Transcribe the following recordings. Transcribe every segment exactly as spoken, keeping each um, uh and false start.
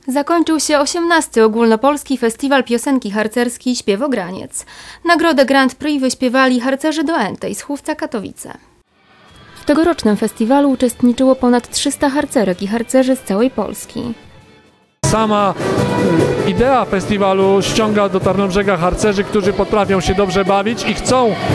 Zakończył się osiemnasty Ogólnopolski Festiwal Piosenki Harcerskiej Śpiewograniec. Nagrodę Grand Prix wyśpiewali harcerze do Entej z Chówca Katowice. W tegorocznym festiwalu uczestniczyło ponad trzysta harcerek i harcerzy z całej Polski. Sama idea festiwalu ściąga do Tarnobrzega harcerzy, którzy potrafią się dobrze bawić i chcą yy,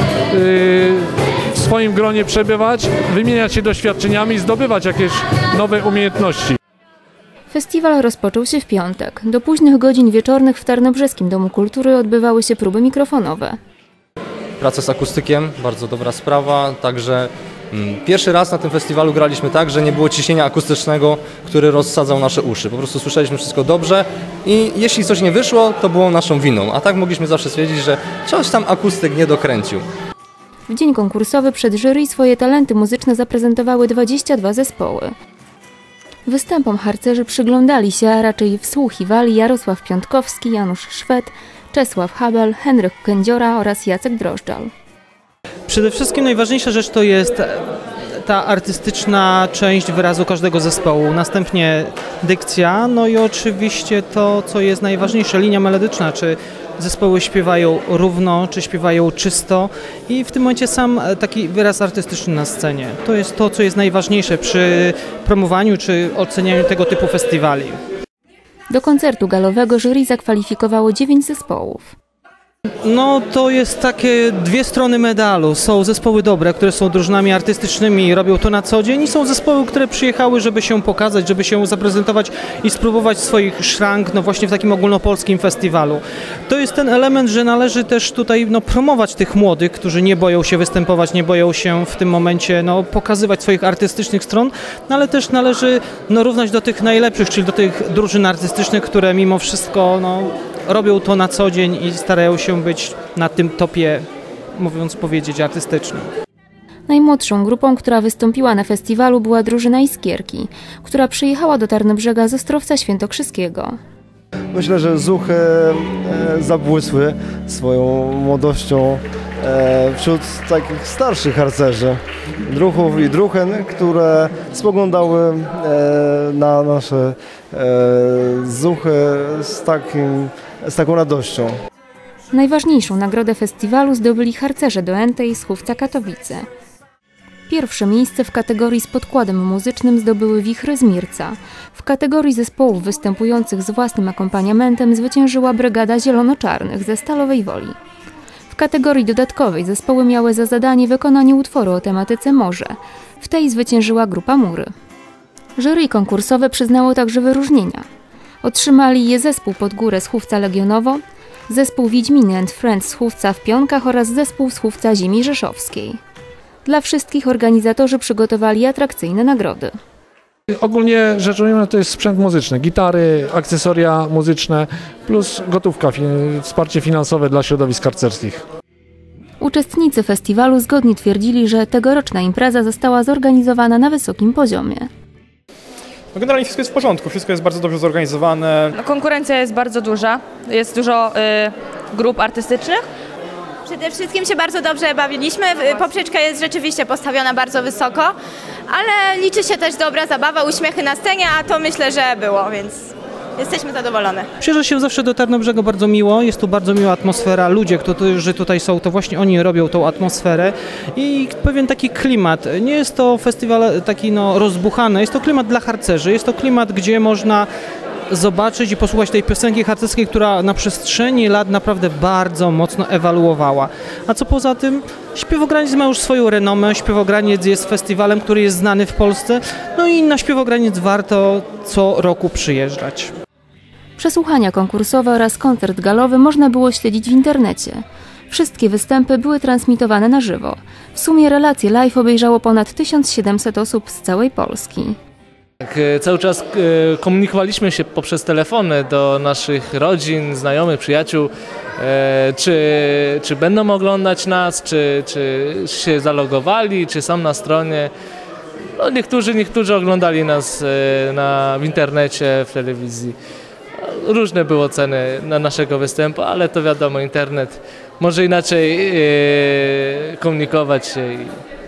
w swoim gronie przebywać, wymieniać się doświadczeniami, zdobywać jakieś nowe umiejętności. Festiwal rozpoczął się w piątek. Do późnych godzin wieczornych w Tarnobrzeskim Domu Kultury odbywały się próby mikrofonowe. Praca z akustykiem, bardzo dobra sprawa, także mm, pierwszy raz na tym festiwalu graliśmy tak, że nie było ciśnienia akustycznego, który rozsadzał nasze uszy. Po prostu słyszeliśmy wszystko dobrze i jeśli coś nie wyszło, to było naszą winą, a tak mogliśmy zawsze stwierdzić, że coś tam akustyk nie dokręcił. W dzień konkursowy przed jury swoje talenty muzyczne zaprezentowały dwadzieścia dwa zespoły. Występom harcerzy przyglądali się, a raczej wsłuchiwali Jarosław Piątkowski, Janusz Szwed, Czesław Habel, Henryk Kędziora oraz Jacek Drożdżal. Przede wszystkim najważniejsza rzecz to jest ta artystyczna część wyrazu każdego zespołu, następnie dykcja, no i oczywiście to, co jest najważniejsze, linia melodyczna, czy zespoły śpiewają równo, czy śpiewają czysto i w tym momencie sam taki wyraz artystyczny na scenie. To jest to, co jest najważniejsze przy promowaniu czy ocenianiu tego typu festiwali. Do koncertu galowego jury zakwalifikowało dziewięć zespołów. No to jest takie dwie strony medalu. Są zespoły dobre, które są drużynami artystycznymi i robią to na co dzień i są zespoły, które przyjechały, żeby się pokazać, żeby się zaprezentować i spróbować swoich szrank no właśnie w takim ogólnopolskim festiwalu. To jest ten element, że należy też tutaj no, promować tych młodych, którzy nie boją się występować, nie boją się w tym momencie no, pokazywać swoich artystycznych stron, no, ale też należy no, równać do tych najlepszych, czyli do tych drużyn artystycznych, które mimo wszystko no, robią to na co dzień i starają się być na tym topie, mówiąc powiedzieć, artystycznym. Najmłodszą grupą, która wystąpiła na festiwalu, była drużyna Iskierki, która przyjechała do Tarnobrzyga z Ostrowca Świętokrzyskiego. Myślę, że Zuchy e, zabłysły swoją młodością e, wśród takich starszych harcerzy, druchów i druchen, które spoglądały e, na nasze e, Zuchy z, takim, z taką radością. Najważniejszą nagrodę festiwalu zdobyli harcerze do Entej z Chówca Katowice. Pierwsze miejsce w kategorii z podkładem muzycznym zdobyły Wichry z Mirca. W kategorii zespołów występujących z własnym akompaniamentem zwyciężyła Brygada Zielono-Czarnych ze Stalowej Woli. W kategorii dodatkowej zespoły miały za zadanie wykonanie utworu o tematyce morze. W tej zwyciężyła grupa Mury. Jury konkursowe przyznało także wyróżnienia. Otrzymali je zespół Podgórę z Chówca Legionowo, zespół Wiedźminy and Friends z Chówca w Pionkach oraz zespół z Chówca Ziemi Rzeszowskiej. Dla wszystkich organizatorzy przygotowali atrakcyjne nagrody. Ogólnie rzecz ujmując, to jest sprzęt muzyczny, gitary, akcesoria muzyczne plus gotówka, wsparcie finansowe dla środowisk harcerskich. Uczestnicy festiwalu zgodnie twierdzili, że tegoroczna impreza została zorganizowana na wysokim poziomie. No generalnie wszystko jest w porządku, wszystko jest bardzo dobrze zorganizowane. No, konkurencja jest bardzo duża, jest dużo y, grup artystycznych. Przede wszystkim się bardzo dobrze bawiliśmy, poprzeczka jest rzeczywiście postawiona bardzo wysoko, ale liczy się też dobra zabawa, uśmiechy na scenie, a to myślę, że było, więc jesteśmy zadowolone. Przyjeżdża się zawsze do Tarnobrzega bardzo miło, jest tu bardzo miła atmosfera, ludzie, którzy tutaj są, to właśnie oni robią tą atmosferę i pewien taki klimat. Nie jest to festiwal taki no, rozbuchany, jest to klimat dla harcerzy, jest to klimat, gdzie można zobaczyć i posłuchać tej piosenki harcerskiej, która na przestrzeni lat naprawdę bardzo mocno ewaluowała. A co poza tym, Śpiewograniec ma już swoją renomę, Śpiewograniec jest festiwalem, który jest znany w Polsce, no i na Śpiewograniec warto co roku przyjeżdżać. Przesłuchania konkursowe oraz koncert galowy można było śledzić w internecie. Wszystkie występy były transmitowane na żywo. W sumie relacje live obejrzało ponad tysiąc siedemset osób z całej Polski. Cały czas komunikowaliśmy się poprzez telefony do naszych rodzin, znajomych, przyjaciół, czy, czy będą oglądać nas, czy, czy się zalogowali, czy są na stronie. No niektórzy, niektórzy oglądali nas na, w internecie, w telewizji. Różne były oceny na naszego występu, ale to wiadomo, internet może inaczej komunikować się.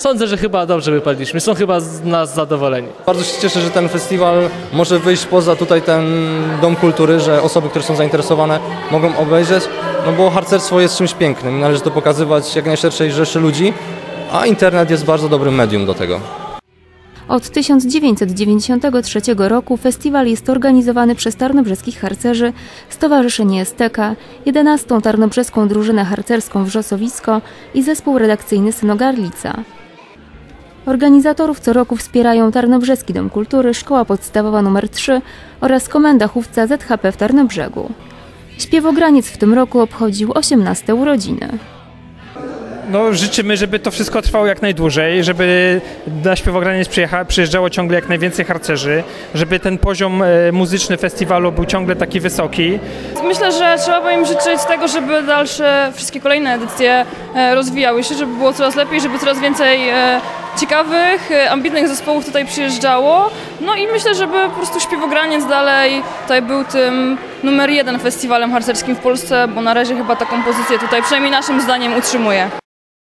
sądzę, że chyba dobrze wypadliśmy, są chyba z nas zadowoleni. Bardzo się cieszę, że ten festiwal może wyjść poza tutaj ten dom kultury, że osoby, które są zainteresowane, mogą obejrzeć, no bo harcerstwo jest czymś pięknym, należy to pokazywać jak najszerszej rzeszy ludzi, a internet jest bardzo dobrym medium do tego. Od tysiąc dziewięćset dziewięćdziesiątego trzeciego roku festiwal jest organizowany przez tarnobrzeskich harcerzy, Stowarzyszenie Esteka, jedenastą Tarnobrzeską Drużynę Harcerską Wrzosowisko i zespół redakcyjny Synogarlica. Organizatorów co roku wspierają Tarnobrzeski Dom Kultury, Szkoła Podstawowa nr trzy oraz Komenda Chówca Z H P w Tarnobrzegu. Śpiewograniec w tym roku obchodził osiemnaste urodziny. No, życzymy, żeby to wszystko trwało jak najdłużej, żeby na Śpiewograniec przyjeżdżało ciągle jak najwięcej harcerzy, żeby ten poziom muzyczny festiwalu był ciągle taki wysoki. Myślę, że trzeba by im życzyć tego, żeby dalsze, wszystkie kolejne edycje rozwijały się, żeby było coraz lepiej, żeby coraz więcej ciekawych, ambitnych zespołów tutaj przyjeżdżało. No i myślę, żeby po prostu Śpiewograniec dalej tutaj był tym numer jeden festiwalem harcerskim w Polsce, bo na razie chyba taką pozycję tutaj, przynajmniej naszym zdaniem, utrzymuje.